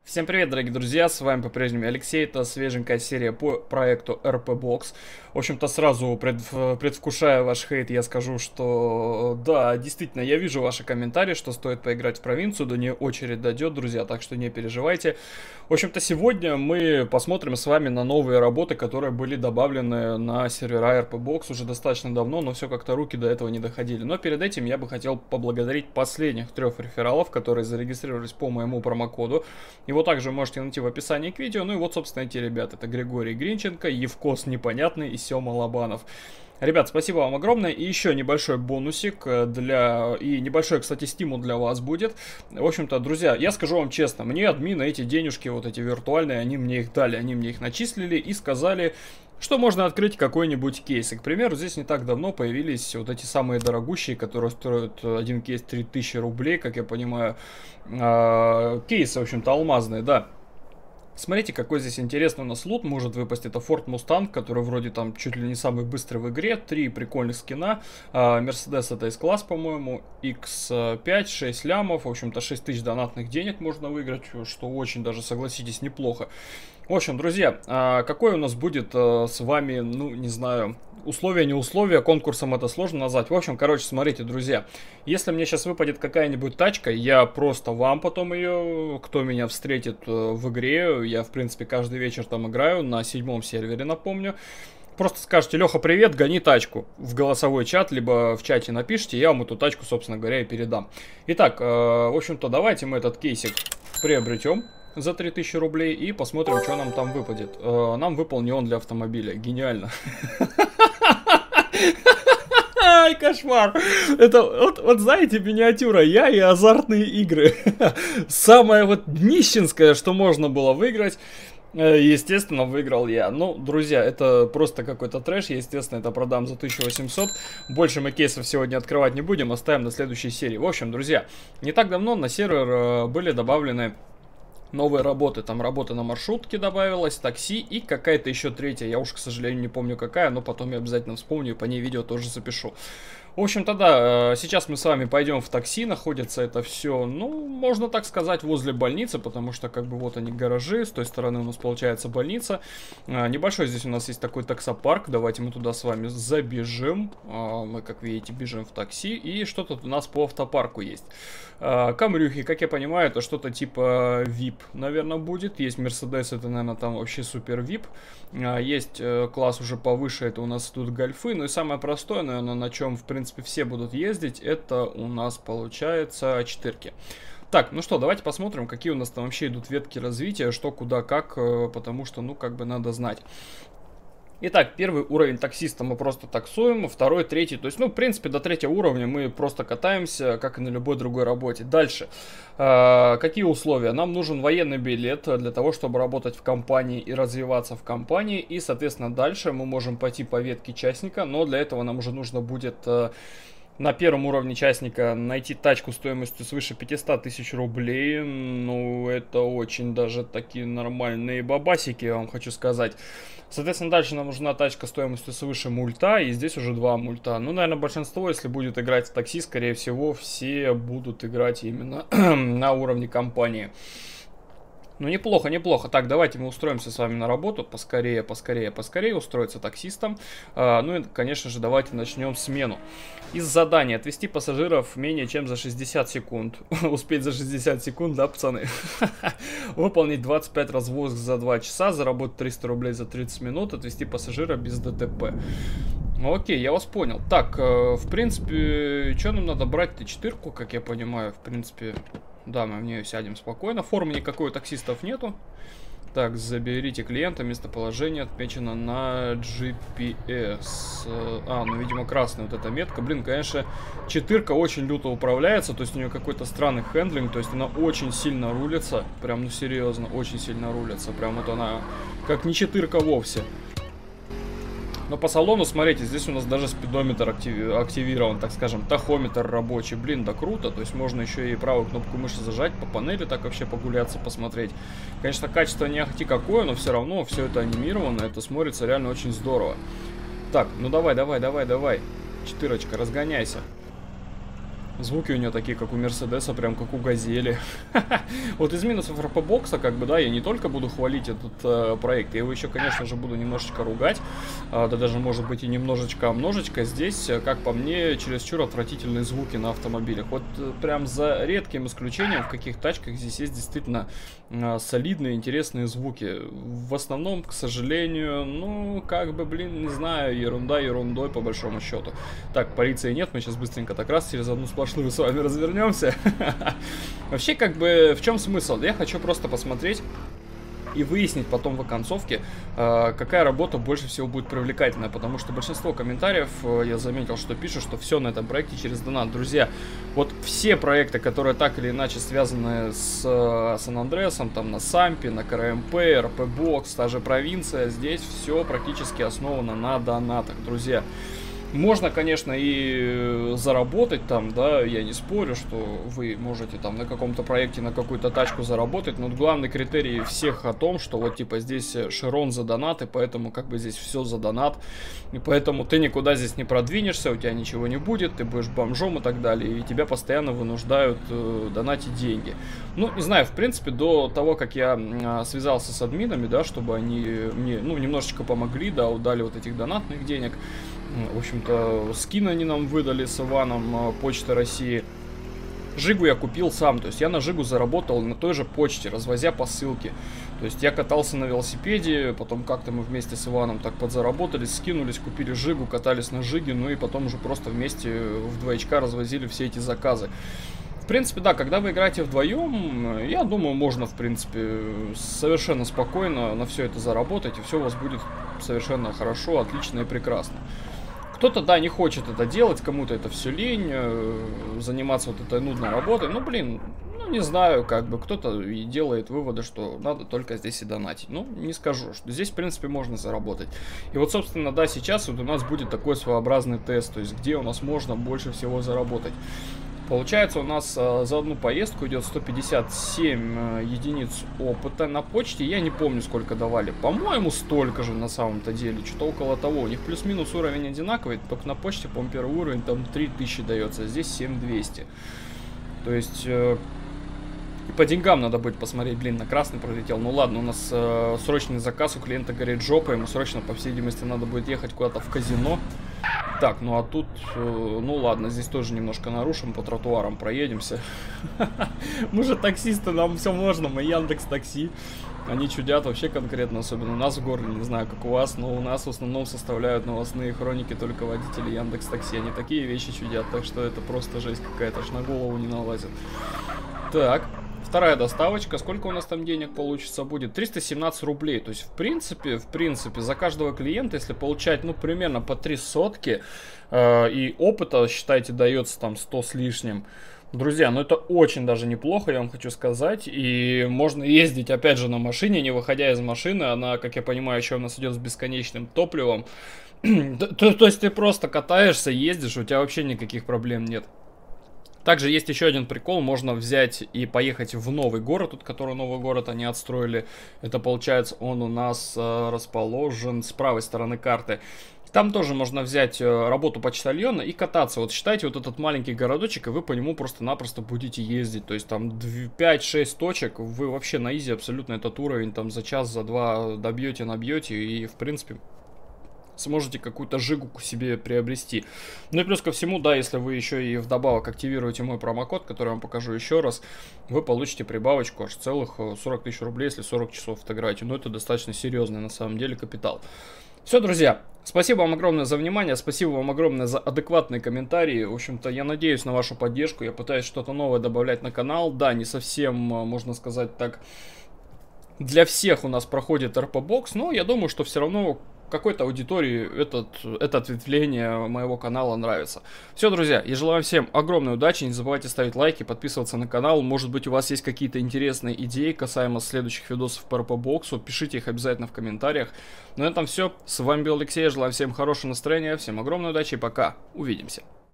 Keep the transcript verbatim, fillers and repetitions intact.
Всем привет, дорогие друзья, с вами по-прежнему Алексей, это свеженькая серия по проекту эр пи Box. В общем-то, сразу пред, предвкушая ваш хейт, я скажу, что да, действительно, я вижу ваши комментарии, что стоит поиграть в провинцию, до нее очередь дойдет, друзья, так что не переживайте. В общем-то, сегодня мы посмотрим с вами на новые работы, которые были добавлены на сервера эр пи Box уже достаточно давно, но все как-то руки до этого не доходили. Но перед этим я бы хотел поблагодарить последних трех рефералов, которые зарегистрировались по моему промокоду. Его также можете найти в описании к видео. Ну и вот, собственно, эти ребята. Это Григорий Гринченко, Евкос Непонятный и Сема Лобанов. Ребят, спасибо вам огромное. И еще небольшой бонусик для... И небольшой, кстати, стимул для вас будет. В общем-то, друзья, я скажу вам честно. Мне админы эти денежки, вот эти виртуальные, они мне их дали. Они мне их начислили и сказали... что можно открыть какой-нибудь кейс. И, к примеру, здесь не так давно появились вот эти самые дорогущие, которые стоят один кейс три тысячи рублей, как я понимаю. Э, кейсы, в общем-то, алмазные, да. Смотрите, какой здесь интересный у нас лут может выпасть. Это Ford Mustang, который вроде там чуть ли не самый быстрый в игре. Три прикольных скина. Mercedes это S-класс, по-моему. икс пять, шесть лямов. В общем-то, шесть тысяч донатных денег можно выиграть, что очень даже, согласитесь, неплохо. В общем, друзья, какой у нас будет с вами, ну, не знаю, условия, не условия, конкурсом это сложно назвать. В общем, короче, смотрите, друзья, если мне сейчас выпадет какая-нибудь тачка, я просто вам потом ее, кто меня встретит в игре, я, в принципе, каждый вечер там играю, на седьмом сервере, напомню. Просто скажете: Леха, привет, гони тачку в голосовой чат, либо в чате напишите, я вам эту тачку, собственно говоря, и передам. Итак, в общем-то, давайте мы этот кейсик приобретем за три тысячи рублей и посмотрим, что нам там выпадет. Э, нам выпал неон для автомобиля. Гениально. Ай, кошмар. Это, вот, вот знаете, миниатюра. Я и азартные игры. Самое вот нищенское, что можно было выиграть. Естественно, выиграл я. Ну, друзья, это просто какой-то трэш. Я, естественно, это продам за тысячу восемьсот. Больше мы кейсов сегодня открывать не будем. Оставим на следующей серии. В общем, друзья, не так давно на сервер были добавлены новые работы. Там работа на маршрутке добавилась, такси и какая-то еще третья. Я уж, к сожалению, не помню какая, но потом я обязательно вспомню и по ней видео тоже запишу. В общем-то, да, сейчас мы с вами пойдем в такси. Находится это все, ну, можно так сказать, возле больницы, потому что, как бы, вот они, гаражи. С той стороны у нас получается больница. Небольшой здесь у нас есть такой таксопарк. Давайте мы туда с вами забежим. Мы, как видите, бежим в такси. И что-то у нас по автопарку есть. Камрюхи, как я понимаю, это что-то типа ви ай пи, наверное, будет. Есть Mercedes, это, наверное, там вообще супер ви ай пи. Есть класс уже повыше, это у нас тут гольфы. Ну и самое простое, наверное, на чем, в принципе, все будут ездить, это у нас получается четырки. Так, ну что, давайте посмотрим, какие у нас там вообще идут ветки развития, что, куда, как, потому что, ну, как бы надо знать. Итак, первый уровень таксиста мы просто таксуем, второй, третий, то есть, ну, в принципе, до третьего уровня мы просто катаемся, как и на любой другой работе. Дальше, э, какие условия? Нам нужен военный билет для того, чтобы работать в компании и развиваться в компании, и, соответственно, дальше мы можем пойти по ветке частника, но для этого нам уже нужно будет... Э, на первом уровне частника найти тачку стоимостью свыше пятисот тысяч рублей. Ну, это очень даже такие нормальные бабасики, я вам хочу сказать. Соответственно, дальше нам нужна тачка стоимостью свыше мульта. И здесь уже два мульта. Ну, наверное, большинство, если будет играть в такси, скорее всего, все будут играть именно на уровне компании. Ну, неплохо, неплохо. Так, давайте мы устроимся с вами на работу. Поскорее, поскорее, поскорее устроиться таксистом. А, ну и, конечно же, давайте начнем смену. Из задания: отвезти пассажиров менее чем за шестьдесят секунд. Успеть за шестьдесят секунд, да, пацаны? Выполнить двадцать пять развозок за два часа. Заработать триста рублей за тридцать минут. Отвезти пассажира без ДТП. Окей, я вас понял. Так, э, в принципе, что нам надо брать-то? Четырку, как я понимаю, в принципе... Да, мы в нее сядем спокойно. Формы никакой у таксистов нету. Так, заберите клиента. Местоположение отмечено на джи пи эс. А, ну, видимо, красная вот эта метка. Блин, конечно, четырка очень люто управляется. То есть у нее какой-то странный хендлинг. То есть она очень сильно рулится. Прям, ну, серьезно, очень сильно рулится. Прям вот она как не четырка вовсе. Но по салону, смотрите, здесь у нас даже спидометр активи активирован, так скажем, тахометр рабочий. Блин, да круто. То есть можно еще и правую кнопку мыши зажать, по панели так вообще погуляться, посмотреть. Конечно, качество не ахти какое, но все равно все это анимировано, это смотрится реально очень здорово. Так, ну давай, давай, давай, давай. Четырочка, разгоняйся. Звуки у нее такие, как у Мерседеса, прям как у Газели. Вот из минусов эр пи бокса, как бы, да, я не только буду хвалить этот э, проект, я его еще, конечно же, буду немножечко ругать, э, да даже, может быть, и немножечко, а множечко. Здесь, как по мне, чересчур отвратительные звуки на автомобилях. Вот э, прям за редким исключением, в каких тачках здесь есть действительно э, солидные, интересные звуки. В основном, к сожалению, ну, как бы, блин, не знаю, ерунда ерундой, по большому счету. Так, полиции нет, мы сейчас быстренько так раз через одну сплошную с вами развернемся. Вообще, как бы, в чем смысл? Я хочу просто посмотреть и выяснить потом в оконцовке, э, какая работа больше всего будет привлекательная, потому что большинство комментариев, э, я заметил, что пишут, что все на этом проекте через донат. Друзья, вот все проекты, которые так или иначе связаны с э, Сан-Андреасом, там на Сампе, на ка эр эм пэ, эр пи бокс, та же провинция, здесь все практически основано на донатах, друзья. Можно, конечно, и заработать там, да, я не спорю, что вы можете там на каком-то проекте на какую-то тачку заработать, но главный критерий всех о том, что вот типа здесь Широн за донаты, поэтому как бы здесь все за донат, и поэтому ты никуда здесь не продвинешься, у тебя ничего не будет, ты будешь бомжом и так далее, и тебя постоянно вынуждают э, донатить деньги. Ну, не знаю, в принципе, до того, как я э, связался с админами, да, чтобы они мне, ну, немножечко помогли, да, дали вот этих донатных денег. В общем-то, скин они нам выдали с Иваном, Почта России. Жигу я купил сам, то есть я на Жигу заработал на той же почте, развозя посылки. То есть я катался на велосипеде, потом как-то мы вместе с Иваном так подзаработались, скинулись, купили Жигу, катались на Жиге, ну и потом уже просто вместе в двоечка развозили все эти заказы. В принципе, да, когда вы играете вдвоем, я думаю, можно, в принципе, совершенно спокойно на все это заработать, и все у вас будет совершенно хорошо, отлично и прекрасно. Кто-то, да, не хочет это делать, кому-то это все лень, э, заниматься вот этой нудной работой. Ну, блин, ну, не знаю, как бы, кто-то и делает выводы, что надо только здесь и донатить. Ну, не скажу, что здесь, в принципе, можно заработать. И вот, собственно, да, сейчас вот у нас будет такой своеобразный тест, то есть где у нас можно больше всего заработать. Получается, у нас э, за одну поездку идет сто пятьдесят семь э, единиц опыта на почте. Я не помню, сколько давали. По-моему, столько же на самом-то деле. Что-то около того. У них плюс-минус уровень одинаковый. Только на почте, по-моему, первый уровень там три тысячи дается. А здесь семь тысяч двести. То есть... Э, и по деньгам надо будет посмотреть. Блин, на красный пролетел. Ну ладно, у нас э, срочный заказ. У клиента горит жопа. Ему срочно, по всей видимости, надо будет ехать куда-то в казино. Так, ну а тут, э, ну ладно, здесь тоже немножко нарушим, по тротуарам проедемся. Мы же таксисты, нам все можно, мы Яндекс Такси. Они чудят вообще конкретно, особенно у нас в городе, не знаю, как у вас, но у нас в основном составляют новостные хроники только водители Яндекс Такси. Они такие вещи чудят, так что это просто жесть какая-то, аж на голову не налазит. Так. Вторая доставочка. Сколько у нас там денег получится будет? триста семнадцать рублей. То есть, в принципе, в принципе, за каждого клиента, если получать, ну, примерно по три сотки, э, и опыта, считайте, дается там сто с лишним. Друзья, ну это очень даже неплохо, я вам хочу сказать. И можно ездить, опять же, на машине, не выходя из машины. Она, как я понимаю, еще у нас идет с бесконечным топливом. то, то, то есть, ты просто катаешься, ездишь, у тебя вообще никаких проблем нет. Также есть еще один прикол, можно взять и поехать в новый город, тут который новый город они отстроили. Это получается он у нас э, расположен с правой стороны карты. Там тоже можно взять э, работу почтальона и кататься. Вот считайте вот этот маленький городочек, и вы по нему просто-напросто будете ездить. То есть там пять-шесть точек, вы вообще на изи абсолютно этот уровень там за час, за два добьете, набьете и в принципе... сможете какую-то жигу себе приобрести. Ну и плюс ко всему, да, если вы еще и вдобавок активируете мой промокод, который я вам покажу еще раз, вы получите прибавочку аж целых сорок тысяч рублей, если сорок часов отыграете. Ну это достаточно серьезный на самом деле капитал. Все, друзья, спасибо вам огромное за внимание, спасибо вам огромное за адекватные комментарии. В общем-то, я надеюсь на вашу поддержку, я пытаюсь что-то новое добавлять на канал. Да, не совсем, можно сказать так, для всех у нас проходит эр пи бокс, но я думаю, что все равно... какой-то аудитории этот, это ответвление моего канала нравится. Все, друзья, я желаю всем огромной удачи, не забывайте ставить лайки, подписываться на канал, может быть у вас есть какие-то интересные идеи касаемо следующих видосов по эр пи боксу, пишите их обязательно в комментариях. На этом все, с вами был Алексей, я желаю всем хорошего настроения, всем огромной удачи и пока, увидимся.